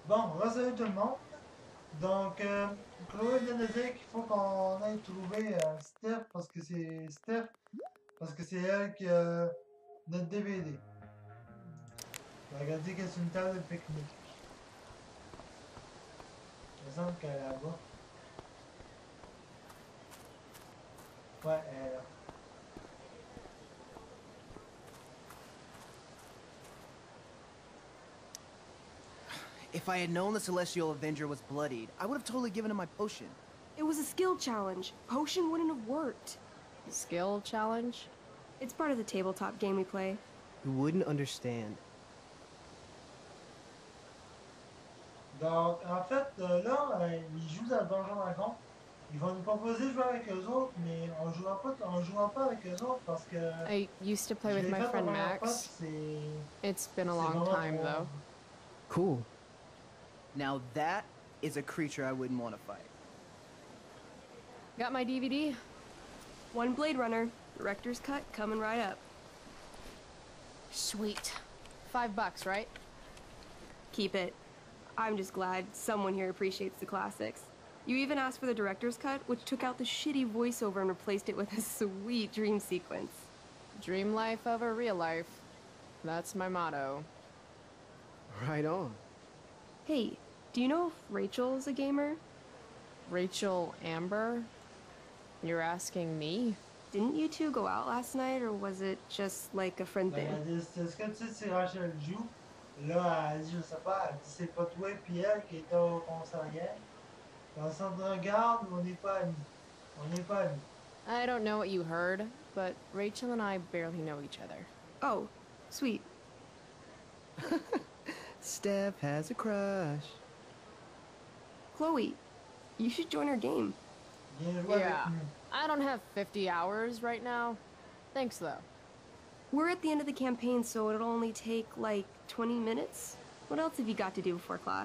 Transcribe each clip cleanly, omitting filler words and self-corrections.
Bon, salut tout le monde. Donc, Chloé vient de dire qu'il faut qu'on aille trouver Steph parce que c'est elle qui a notre DVD. Donc, elle a dit que c'est une table de pique-nique. Il me semble qu'elle est là-bas. Ouais, elle est là. If I had known the Celestial Avenger was bloodied, I would have totally given him my potion. It was a skill challenge. Potion wouldn't have worked. Skill challenge? It's part of the tabletop game we play. You wouldn't understand. Donc, en fait, là, ils jouent dans le Donjon Dragon. Ils vont nous proposer de jouer avec eux autres, mais on jouera pas avec eux autres parce que I used to play je with l'ai my fait la friend première fois, Max. puis It's been a c'est long vraiment time, trop though. Cool. Now that is a creature I wouldn't want to fight. Got my DVD? One Blade Runner, director's cut coming right up. Sweet. $5, right? Keep it. I'm just glad someone here appreciates the classics. You even asked for the director's cut, which took out the shitty voiceover and replaced it with a sweet dream sequence. Dream life over real life. That's my motto. Right on. Hey, do you know if Rachel's a gamer? Rachel Amber? You're asking me? Didn't you two go out last night, or was it just like a friend ben, thing? elle dit, est-ce que tu sais si Rachel joue? Là, elle dit, je sais pas, elle dit, c'est pas toi et elle qui était au concert hier. Dans le centre de regarde, on n'est pas amis. On n'est pas amis. I don't know what you heard, but Rachel and I barely know each other. Oh, sweet. Steph has a crush. Chloe, you should join our game. Viens jouer Yeah. avec nous. I don't have 50 hours right now. Thanks, though. We're at the end of the campaign, so it'll only take like 20 minutes. What else have you got to do before class?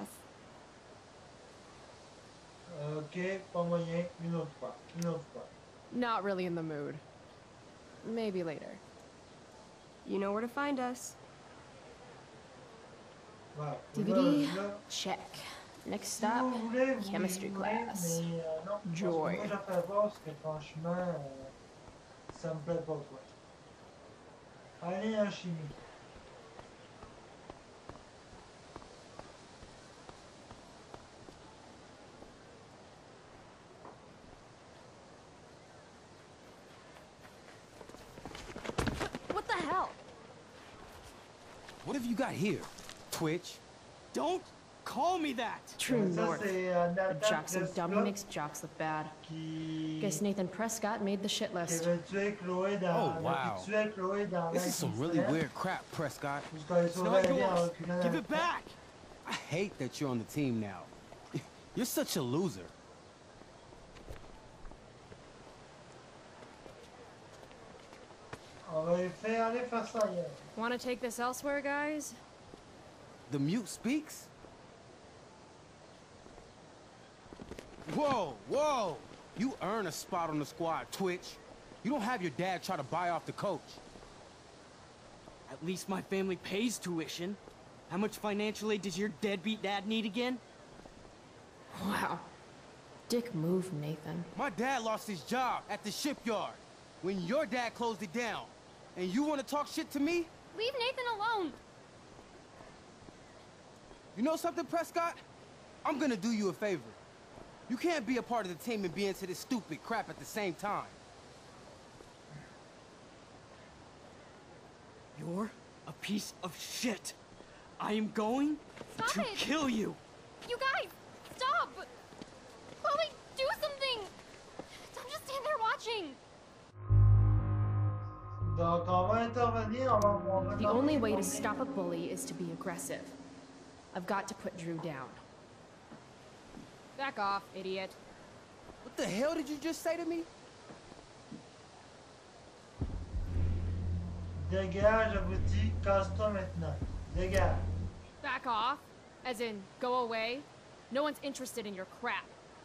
Ok, pas moyen. Une autre fois. Une autre fois. Not really in the mood. Maybe later. You know where to find us. Voilà. DVD? Là, Check. Next si vous stop, voulez, vous chemistry voulez, class. mais non. Parce que Joy. moi, j'en fais pas parce que franchement, ça me plaît pas quoi. Allez en chimie. What the hell? What have you got here? Twitch? Don't call me that! True Ça, north. c'est Nathan Jocks and dummy Prescott makes jocks look bad. qui... Guess Nathan Prescott made the shit qui list. avait tué Chloé dans... Oh, wow. qui tuait Chloé dans This is some really l'incident. weird crap, Prescott. Jusqu'à les It's sauver not la vie en yours! reculant Give dans- it back! I hate that you're on the team now. You're such a loser. On va les faire aller faire ça ailleurs. Want to take this elsewhere, guys? The mute speaks? Whoa, whoa! You earn a spot on the squad, Twitch. You don't have your dad try to buy off the coach. At least my family pays tuition. How much financial aid does your deadbeat dad need again? Wow. Dick move, Nathan. My dad lost his job at the shipyard when your dad closed it down. And you want to talk shit to me? Leave Nathan alone! You know something, Prescott? I'm gonna do you a favor. You can't be a part of the team and be into this stupid crap at the same time. You're a piece of shit. I am going Stop to it! kill you. You guys! Stop! Chloe, do something! Don't just stand there watching! Donc, on va intervenir, on va The only way to stop a bully is to be aggressive. I've got to put Drew down. Back off, idiot. What the hell did you just say to me? Dégage, je vous dis, casse-toi maintenant. Dégage. Back off? As in, go away? No one's interested in your crap.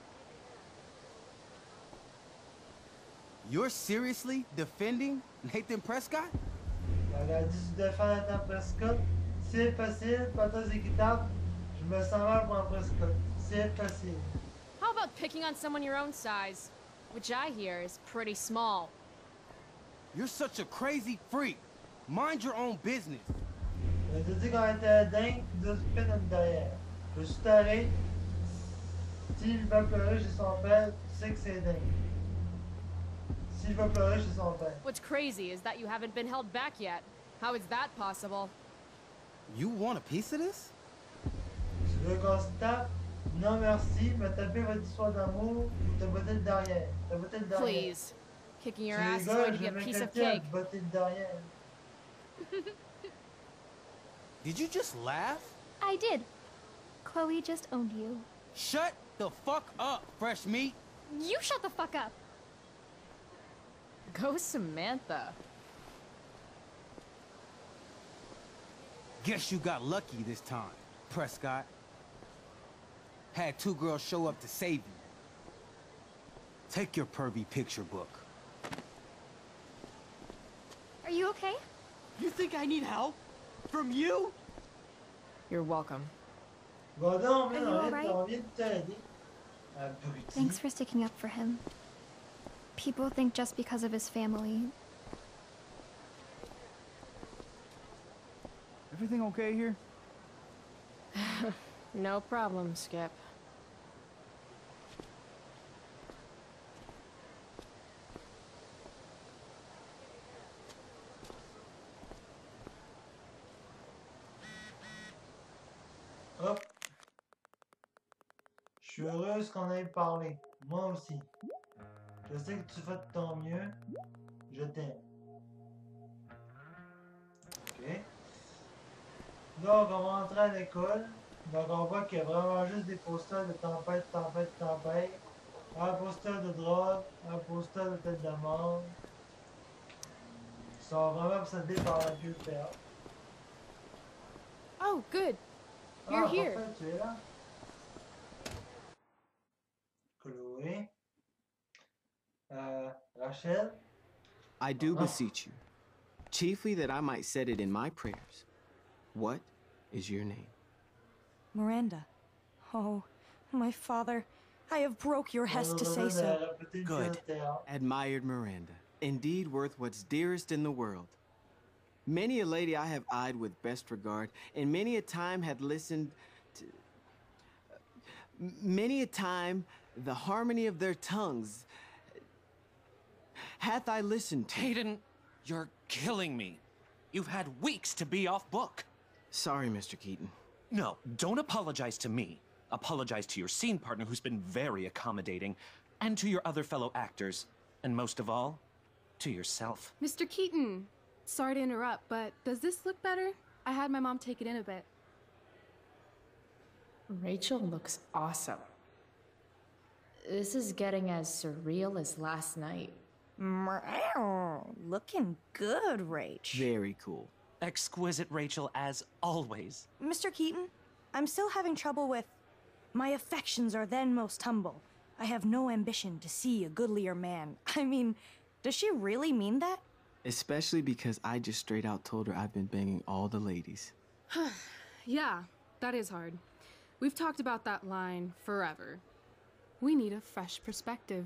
You're seriously defending Nathan Prescott? Elle a dit, tu défends Nathan Prescott. C'est facile, pas très équitable. Je me sens mal pour un Prescott. C'est facile. How about picking on someone your own size? Which I hear is pretty small. You're such a crazy freak. Mind your own business. Je te dis qu'on était dingue, puis de spin une derrière. Je suis taré. S'il va pleurer chez son père, tu sais que c'est dingue. S'il va pleurer chez son père. What's crazy is that you haven't been held back yet. How is that possible? You want a piece of this? Tu veux qu'on se tape? Non merci, mais taper votre histoire d'amour ou te botter le derrière. Te botter le derrière. Please. Kicking your Tu ass is rigoles, going to je be a vais piece of m'inquiéter à cake. te botter le derrière. Did you just laugh? I did. Chloe just owned you. Shut the fuck up, fresh meat. You shut the fuck up. Go Samantha. Guess you got lucky this time, Prescott. Had two girls show up to save you. Take your pervy picture book. Are you okay? You think I need help? From you? You're welcome. Va donc, Are you on alright? vient de t'aider. Abruti. Thanks for sticking up for him. People think just because of his family. Everything okay here? No problem, Skip. Hop. Je suis heureuse qu'on ait parlé. Moi aussi. Je sais que tu fais de ton mieux. Je t'aime. Ok. Donc, on va entrer à l'école. Donc, on voit qu'il y a vraiment juste des posters de tempête, tempête, tempête. Un poster de drogue, un poster de tête de mort. Ils sont vraiment obsédés par la vieux théâtre. Oh, good. You're here. Parfait, tu es là. Chloé. Rachel. I do Oh. beseech you, chiefly that I might set it in my prayers. What is your name? Miranda. Oh, my father, I have broke your hest to say so. Good. Admired Miranda. Indeed worth what's dearest in the world. Many a lady I have eyed with best regard, and many a time had listened to... Many a time the harmony of their tongues hath I listened to. Hayden, you're killing me. You've had weeks to be off book. Sorry, Mr. Keaton. No, don't apologize to me. Apologize to your scene partner who's been very accommodating, and to your other fellow actors, and most of all, to yourself. Mr. Keaton, sorry to interrupt, but does this look better? I had my mom take it in a bit. Rachel looks awesome. This is getting as surreal as last night. Looking good, Rach. Very cool. Exquisite, Rachel, as always. Mr. Keaton, I'm still having trouble with... My affections are then most humble. I have no ambition to see a goodlier man. I mean, does she really mean that? Especially because I just straight out told her I've been banging all the ladies. Yeah, that is hard. We've talked about that line forever. We need a fresh perspective.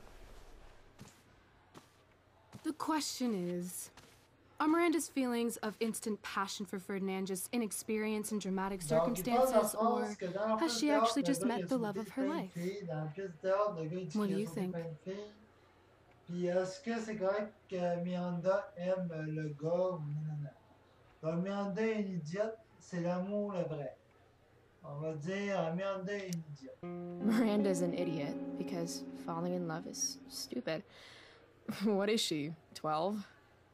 The question is, are Miranda's feelings of instant passion for Ferdinand just inexperience in dramatic circumstances, or has she actually just met the love of her life? What do you think? Puis est-ce que c'est correct que Miranda aime le gars ou non? Donc Miranda est une idiote, c'est l'amour le vrai. On va dire Miranda est une idiote. Miranda's an idiot because falling in love is stupid. What is she, 12?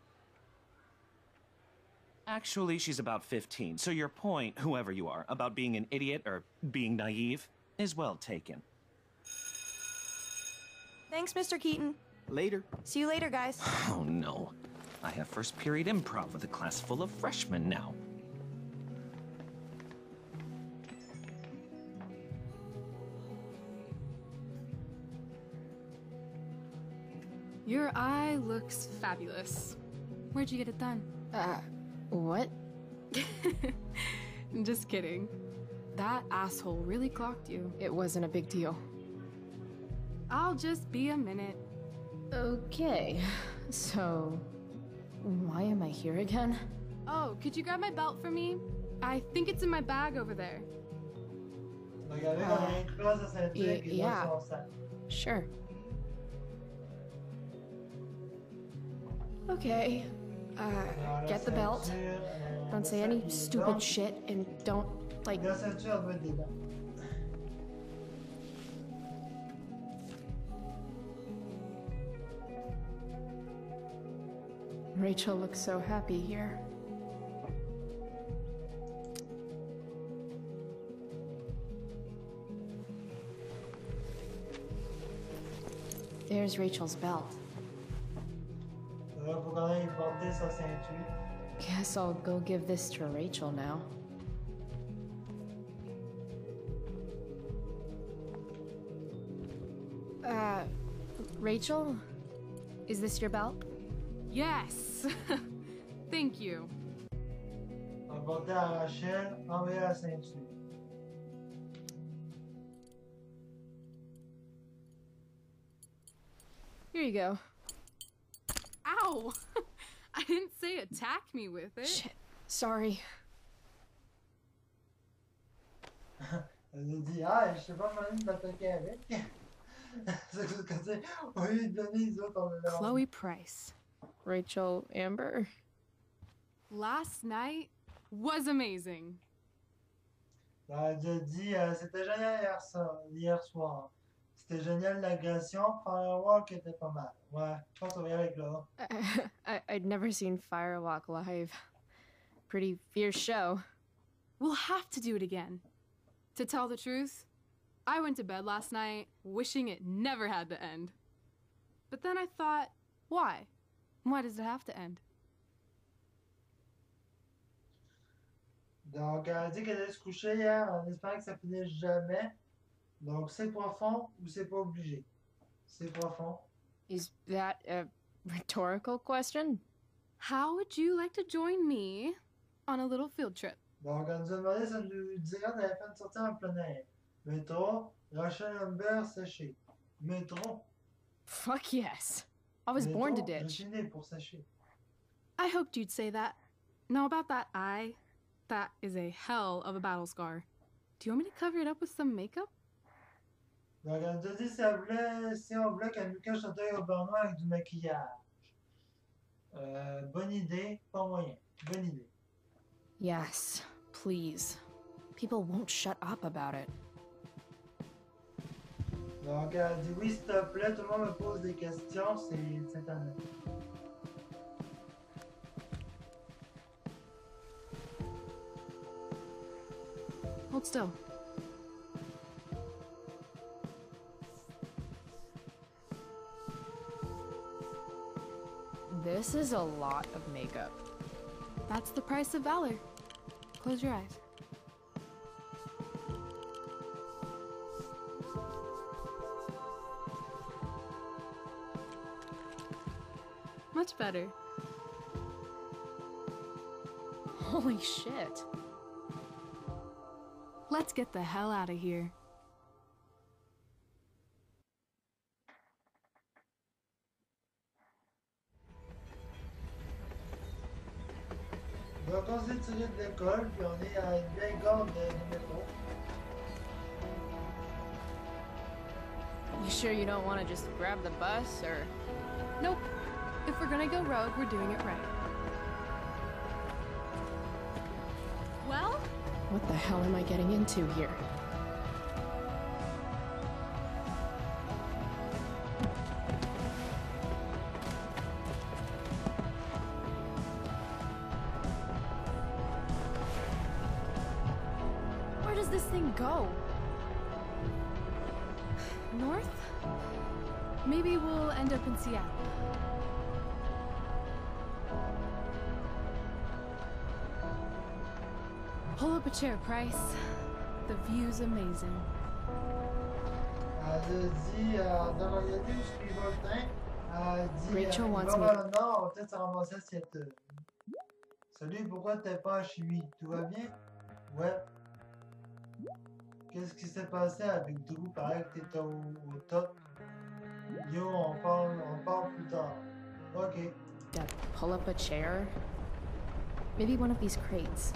Actually, she's about 15, so your point, whoever you are, about being an idiot or being naive, is well taken. Thanks, Mr. Keaton. Later. See you later, guys. Oh no. I have first period improv with a class full of freshmen now. Your eye looks fabulous. Where'd you get it done? What? Just kidding. That asshole really clocked you. It wasn't a big deal. I'll just be a minute. Okay, so why am I here again? Oh, could you grab my belt for me? I think it's in my bag over there. Regardez comme il écrase sa ceinture et yeah. dans son sac. Sure. Okay. Get the belt. Don't say any stupid shit and don't, like... La ceinture doit être dedans. Rachel looks so happy here. There's Rachel's belt. Là, faut quand même porter sa ceinture. Guess I'll go give this to Rachel now. Rachel? Is this your belt? Yes! Thank you. Apporter à Rachel, enlever la ceinture. Here you go. Ow! I didn't say attack me with it. Shit. Sorry. Elle a dit, ah, je sais pas comment m'attaquer avec. C'est ce que c'est. Au lieu de donner les autres, on les Chloe Price. Rachel Amber. Last night was amazing. Elle a dit, c'était génial hier soir. C'était génial l'agression. Firewalk était pas mal. Ouais, je pense qu'on va y aller avec là. I'd never seen Firewalk live. Pretty fierce show. We'll have to do it again. To tell the truth, I went to bed last night wishing it never had to end. But then I thought, why? Why does it have to end? Donc, elle a dit qu'elle allait se coucher hier en espérant que ça finisse jamais. Donc, c'est profond ou c'est pas obligé? C'est profond. Is that a rhetorical question? How would you like to join me on a little field trip? Donc, elle nous a demandé si ça nous dirait d'aller faire une sortie en plein air. Métro, Rachel Amber séché. Métro. Fuck yes. I was born to ditch. Je suis né pour sécher. I hoped you'd say that. Now about that eye, that is a hell of a battle scar. Do you want me to cover it up with some makeup? Donc, elle nous a dit si on voulait qu'elle nous cache notre œil au beurre noir avec du maquillage. Bonne idée, pas moyen. Bonne idée. Yes, please. People won't shut up about it. Donc, elle a dit oui, s'il te plaît, tout le monde me pose des questions, c'est Internet. Hold still. This is a lot of makeup. That's the price of valor. Close your eyes. Much better. Holy shit. Let's get the hell out of here. Donc, on s'est tiré de l'école, puis on est à une vieille gare de métro. You sure you don't want to just grab the bus, or...? Nope. If we're gonna go rogue, we're doing it right. Well? What the hell am I getting into here? Where does this thing go? North? Maybe we'll end up in Seattle. Pull up a chair, Price. The view's amazing. Elle a dit, dans la regardé où je va le train, elle a dit, Rachel on wants va me- vers le nord, on va peut-être se ramasser à Seattle. Salut, pourquoi t'es pas en chimie? Tout va bien? Ouais. qu'est-ce qui s'est passé avec Drew? Pareil que t'étais au top. Yo, on parle plus tard. Ok. Yeah, pull up a chair. Maybe one of these crates.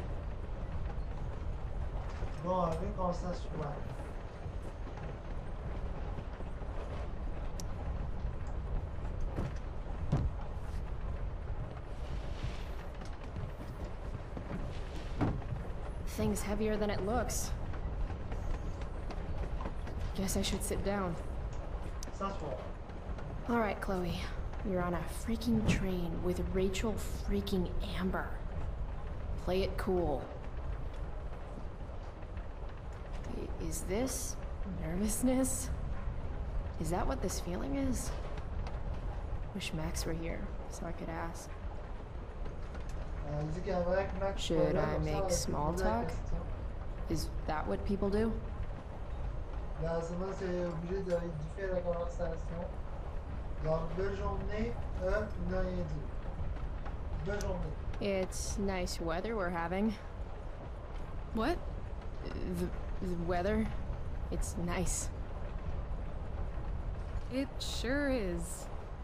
Bon, avec qu'on s'assoit. Thing's heavier than it looks. Guess I should sit down. S'asseoir. All right, Chloe. You're on a freaking train with Rachel freaking Amber. Play it cool. Is this nervousness? Is that what this feeling is? Wish Max were here so I could ask. Should I make small talk? Is that what people do? Là, c'est moi, c'est obligé de faire la conversation. Donc, belle journée, n'a rien dit. Belle journée. It's nice weather we're having. What? The weather? It's nice. It sure is.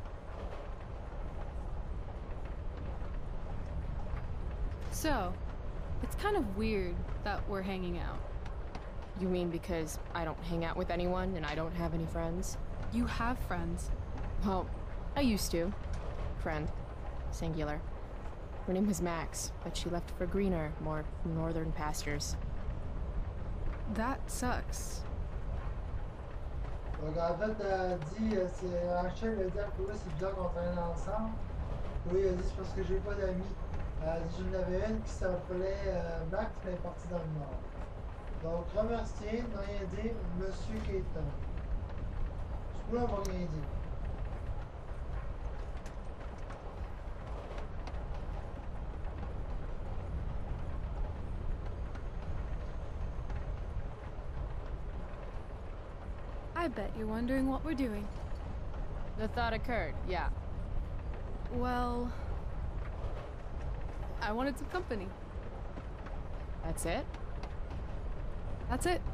So, it's kind of weird that we're hanging out. You mean because I don't hang out with anyone and I don't have any friends? You have friends. Well, I used to. Friend. Singular. Her name was Max, but she left for greener, more northern pastures. That sucks. Donc, en fait, elle dit, Rachel a dit à Chloé, c'est bizarre qu'on traîne ensemble. Chloé a dit, c'est parce que j'ai pas d'amis. Elle a dit, j'en avais une qui s'appelait Max, mais elle est partie dans le nord. Donc, remercier, n'a rien dire, Monsieur Keaton. Du coup, là, on va rien dire. I bet you're wondering what we're doing. The thought occurred, yeah. Well, I wanted some company. That's it? That's it.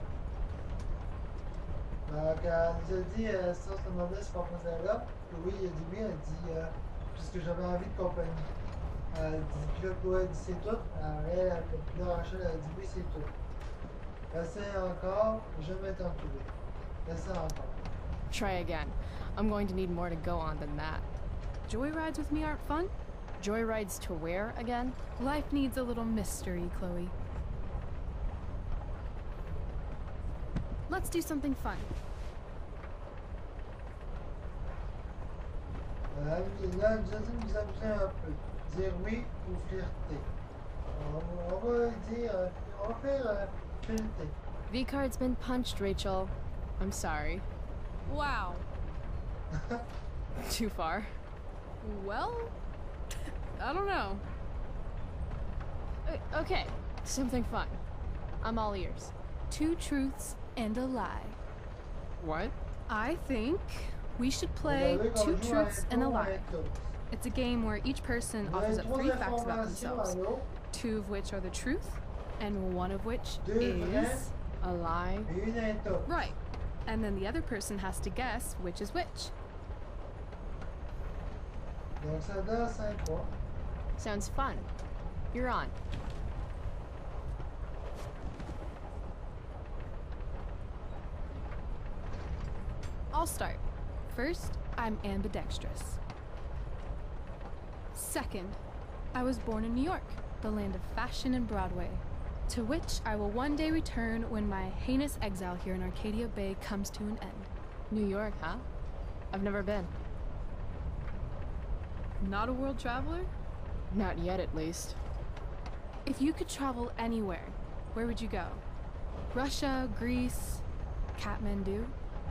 Donc, elle nous a dit, si on se demandait ce qu'on faisait là, oui, il a dit oui, elle dit, puisque j'avais envie de compagnie. Elle dit, puis là, Chloé a dit c'est tout. Puis là, Rachel a dit oui, c'est tout. Essaye encore, je vais t'entourer. Essaye encore. Try again. I'm going to need more to go on than that. Joyrides with me aren't fun? Joyrides to where again? Life needs a little mystery, Chloe. Let's do something fun. Là, elle nous a dit de nous amuser un peu. Dire oui ou flirter. On va dire, on va faire flirter. V-card's been punched, Rachel. I'm sorry. Wow. Too far. Well, I don't know. Okay, something fun. I'm all ears. 2 truths and a lie. What? I think we should play 2 truths and a lie. It's a game where each person offers up 3 facts about themselves, 2 of which are the truth, and 1 of which is a lie. Right. And then the other person has to guess which is which. Donc ça donne 5 points. Sounds fun. You're on. I'll start. First, I'm ambidextrous. Second, I was born in New York, the land of fashion and Broadway, to which I will one day return when my heinous exile here in Arcadia Bay comes to an end. New York, huh? I've never been. Not a world traveler? Not yet, at least. If you could travel anywhere, where would you go? Russia, Greece, Kathmandu?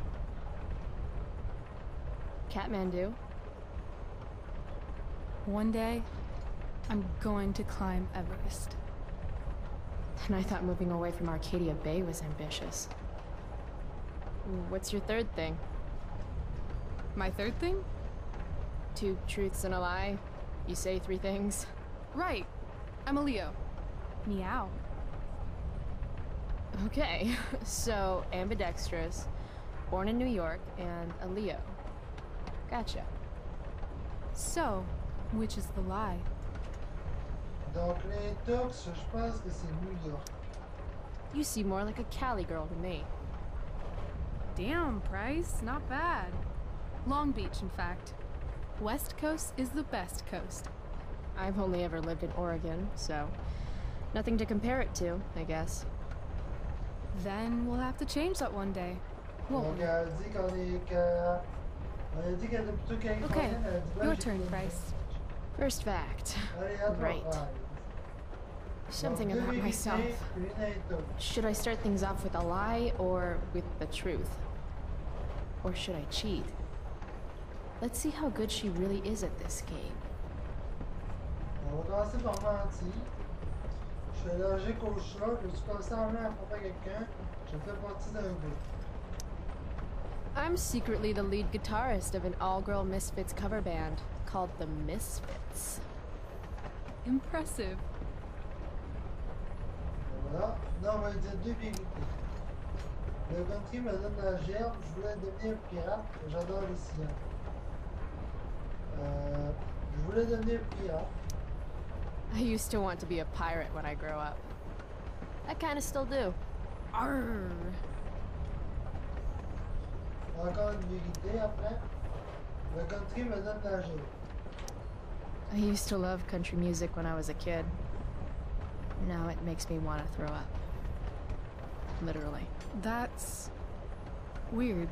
Kathmandu? One day, I'm going to climb Everest. And I thought moving away from Arcadia Bay was ambitious. What's your third thing? My third thing? 2 truths and a lie. You say 3 things. Right. I'm a Leo. Meow. Okay, so ambidextrous, born in New York, and a Leo. Gotcha. So, which is the lie? Donc les Turks, je pense que c'est New York. You seem more like a Cali girl to me. Damn, Price, not bad. Long Beach, in fact. West Coast is the best coast. I've only ever lived in Oregon, so nothing to compare it to, I guess. Then we'll have to change that one day, won't Donc we? elle dit qu'on est que... On a dit qu'elle est plutôt Okay, californienne, elle a dit, ouais, your j'ai turn, fait- Price. First fact. Allez, à toi, Right. Price. Something Donc, about deux myself. vérités, une intox. Should I start things off with a lie or with the truth? Or should I cheat? Let's see how good she really is at this game. On va commencer par mentir. Je suis allergique au chat, je suis constamment affronté à quelqu'un. Je fais partie d'un groupe. I'm secretly the lead guitarist of an all-girl Misfits cover band called the Misfits. Impressive. Et voilà. Non, on va dire deux vérités. Le country me donne la gerbe, je voulais devenir pirate, j'adore les sciences. Je voulais devenir pirate. I used to want to be a pirate when I grow up. I kinda still do. Arr. Encore une vérité après. Le country me donne la gerbe. I used to love country music when I was a kid. Now it makes me want to throw up. Literally. That's weird.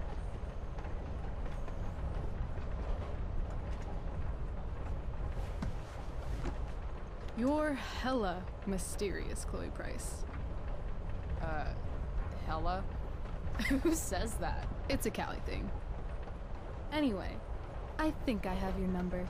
You're hella mysterious, Chloe Price. Hella? Who says that? It's a Cali thing. Anyway, I think I have your number.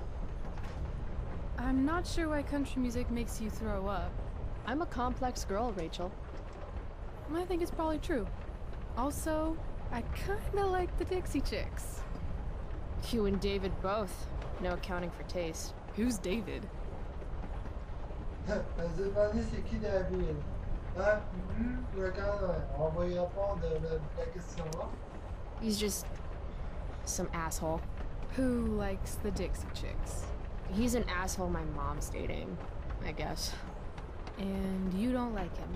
I'm not sure why country music makes you throw up. I'm a complex girl, Rachel. I think it's probably true. Also, I kinda like the Dixie Chicks. You and David both. No accounting for taste. Who's David? Elle s'est demandé c'est qui David. Hein? D'accord, on va y répondre la question là. He's just some asshole. Who likes the Dixie Chicks? He's an asshole my mom's dating, I guess. And you don't like him?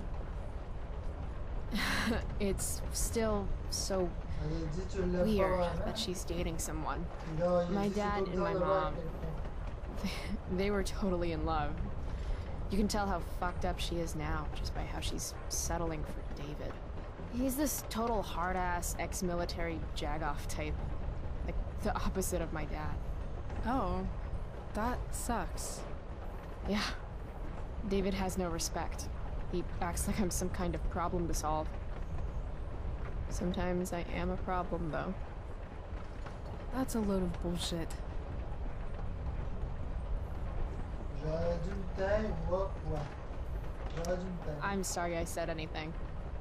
It's still so Elle a dit tu l'as weird pas vraiment. that she's dating someone. Puis là, il a My dit, c'est dad tout le and temps my de voir mom. quelqu'un. They were totally in love. You can tell how fucked up she is now just by how she's settling for David. He's this total hard-ass ex-military jagoff type. Like, the opposite of my dad. Oh, that sucks. Yeah. David has no respect. He acts like I'm some kind of problem to solve. Sometimes I am a problem, though. That's a load of bullshit. J'aurais dû me taire ou quoi? J'aurais dû me taire. I'm sorry I said anything.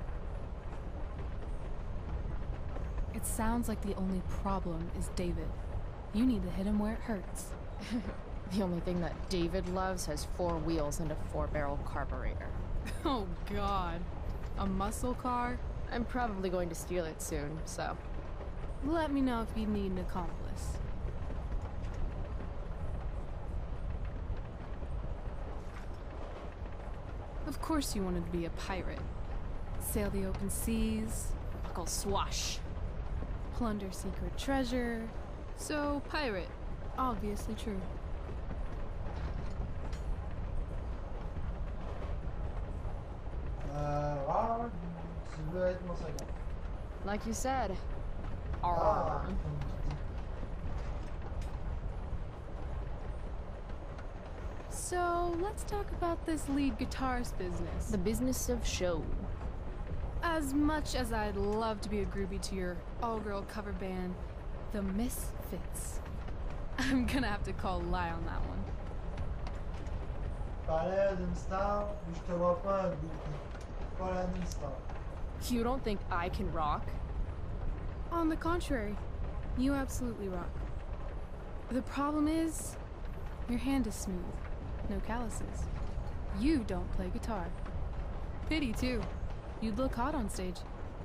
It sounds like the only problem is David. You need to hit him where it hurts. The only thing that David loves has 4 wheels and a 4-barrel carburetor. Oh god. A muscle car? I'm probably going to steal it soon, so... Let me know if you need an accomplice. Of course you wanted to be a pirate. Sail the open seas, Buckle swash. plunder secret treasure. So, pirate. Obviously true. Ah, tu veux être mon second. Like you said. Ah, Arr. comme tu dis. So, let's talk about this lead guitarist business. The business of show. As much as I'd love to be a groupie to your all-girl cover band, the Misfits, I'm gonna have to call lie on that one. Parlais d'une star où je te vois pas un goût. Pas la même star. You don't think I can rock? On the contrary, you absolutely rock. The problem is, your hand is smooth, no calluses. You don't play guitar. Pity, too. You'd look hot on stage.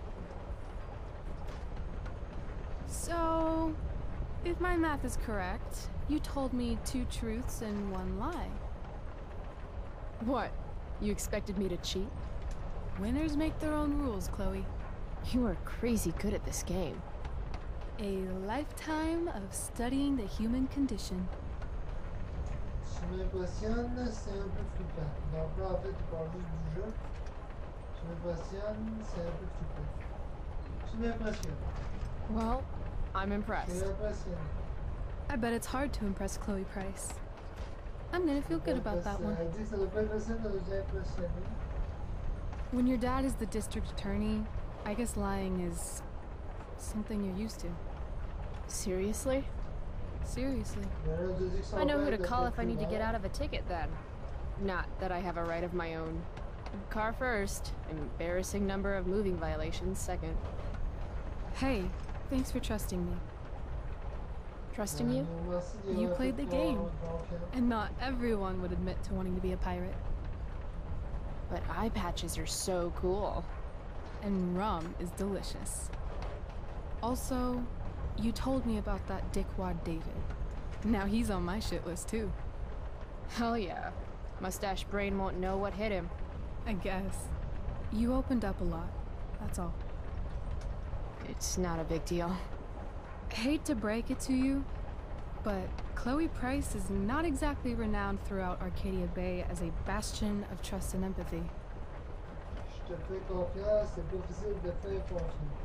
So, if my math is correct, you told me 2 truths and 1 lie. What? You expected me to cheat? Winners make their own rules, Chloe. You are crazy good at this game. A lifetime of studying the human condition. Ce qui m'impressionne, c'est un peu flippant. Donc là, en fait, tu parles juste du jeu. Ce qui m'impressionne, c'est un peu flippant. Ce qui m'impressionne. Well, I'm impressed. C'est impressionnant. I bet it's hard to impress Chloe Price. I'm gonna feel good about that one. Elle dit que ça doit pas être facile de nous impressionner. When your dad is the district attorney, I guess lying is something you're used to. Seriously? Seriously. I know who to call if I need to get out of a ticket then. Not that I have a right of my own. Car first, embarrassing number of moving violations second. Hey, thanks for trusting me. Trusting you? You played the game. And not everyone would admit to wanting to be a pirate. But eye patches are so cool. And rum is delicious. Also, you told me about that dickwad David. Now he's on my shit list too. Hell yeah. Mustache brain won't know what hit him. I guess. You opened up a lot, that's all. It's not a big deal. Hate to break it to you, but Chloe Price is not exactly renowned throughout Arcadia Bay as a bastion of trust and empathy. Je te fais confiance, c'est difficile de faire confiance.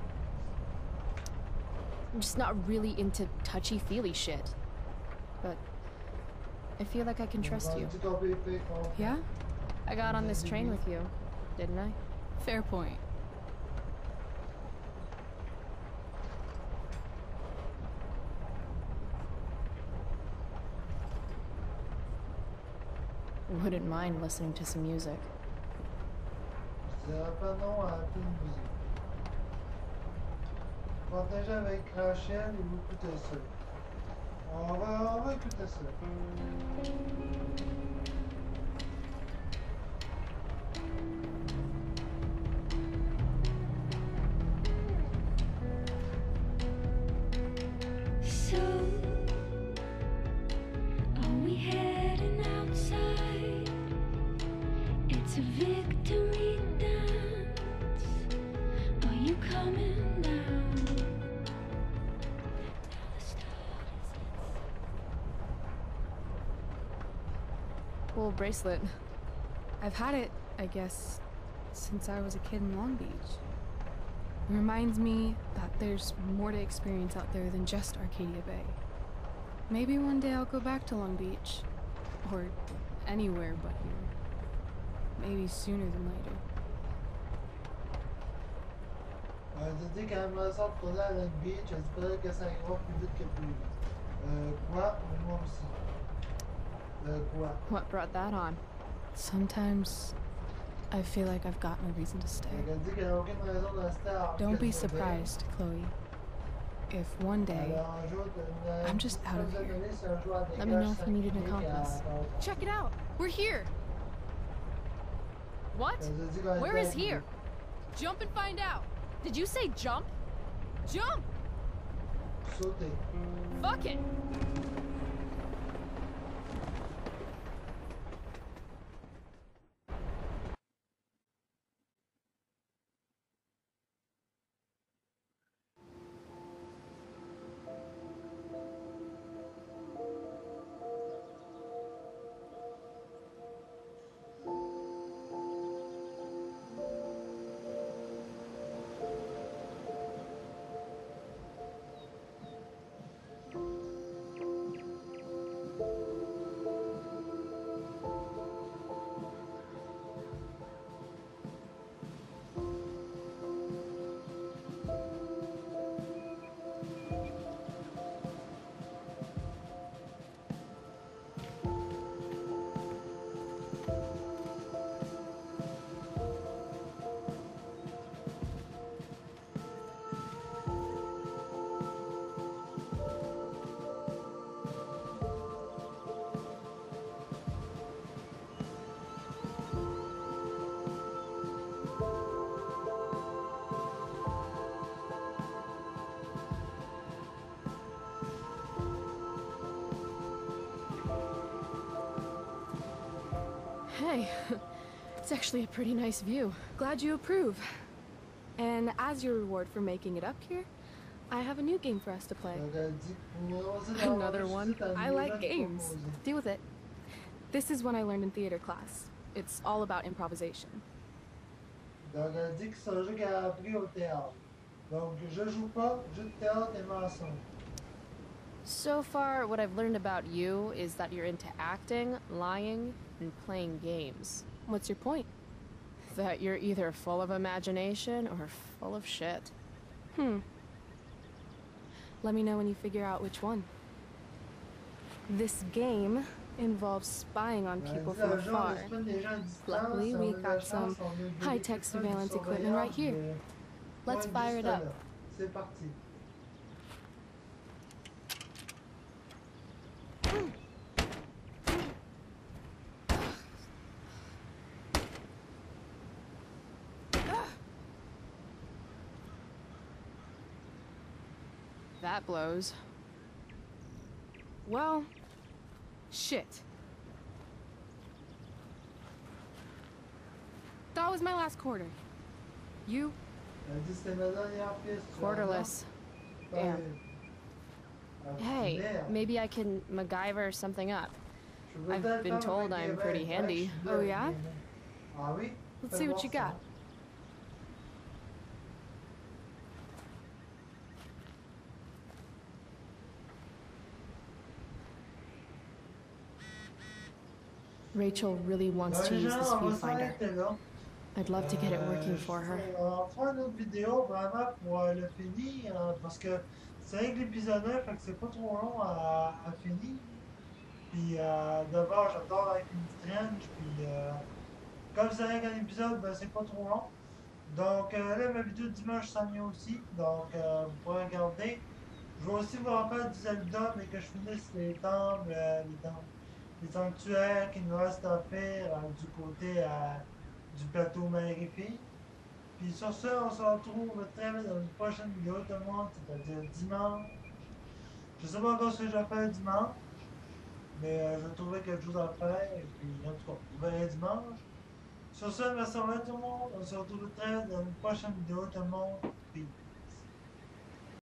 I'm just not really into touchy-feely shit. But I feel like I can trust you. Yeah? I got on this train with you, didn't I? Fair point. Wouldn't mind listening to some music. Je dirais pas non à un peu de musique. Partager avec Rachel et vous écoutez ça. On va écouter ça. So, are we heading outside? It's a victory dance. Are you coming down? Cool bracelet. I've had it, I guess, since I was a kid in Long Beach. It reminds me that there's more to experience out there than just Arcadia Bay. Maybe one day I'll go back to Long Beach. Or anywhere but here. Maybe sooner than later. Je dis qu'elle me sort pour aller à Long Beach, j'espère que ça ira plus vite que plus vite. Quoi? Moi aussi. Quoi? What brought that on? Sometimes I feel like I've got no reason to stay. Elle dit qu'elle n'a aucune raison de rester alors Don't qu'elle be soit surprised, Chloe. If one day Alors, un jour, I'm just out of here. c'est un joueur à Let me know if you need an dégage accomplice. Check it out. We're here. What? Where is here? Jump and find out. Did you say jump? Jump! Sauter. Fuck it. Hey, it's actually a pretty nice view. Glad you approve. And as your reward for making it up here, I have a new game for us to play. Another one? I like games. Deal with it. This is one I learned in theater class. It's all about improvisation. Donc elle dit que c'est un jeu qu'elle a appris au théâtre. Donc je joue pas, jeu de théâtre et mensonge. So far, what I've learned about you is that you're into acting, lying, and playing games. What's your point? That you're either full of imagination or full of shit. Let me know when you figure out which one. This game involves spying on people from afar. Luckily, we got some high-tech surveillance equipment right here. Let's fire it up. C'est parti. That blows. Well, shit. That was my last quarter. You? Elle dit c'était ma dernière pièce. Quarterless. Damn. Hey, maybe I can MacGyver something up. I've been told I'm pretty handy. Oh yeah? Ah oui? Let's see what you got. Rachel really wants to use this viewfinder. I'd love to get it working for her. On fera une autre vidéo vraiment pour le finir parce que c'est vrai que l'épisode 1 fait que c'est pas trop long à finir. Puis d'abord j'adore avec une Strange puis comme c'est vrai qu'un épisode ben, c'est pas trop long. Donc là ma vidéo de dimanche s'en vient aussi. Donc vous pourrez regarder. Je vais aussi vous rappeler du Zelda mais que je finisse les temples, les sanctuaires qu'il nous reste à faire du côté du plateau Mère-et-Fille. Puis sur ce, on se retrouve très vite dans une prochaine vidéo tout le monde, c'est-à-dire dimanche. Je sais pas encore ce que je vais faire dimanche, mais je vais trouver quelque chose à faire, et puis en tout cas, vous verrez dimanche. Sur ce, merci à tout le monde, on se retrouve très vite dans une prochaine vidéo tout le monde. Peace.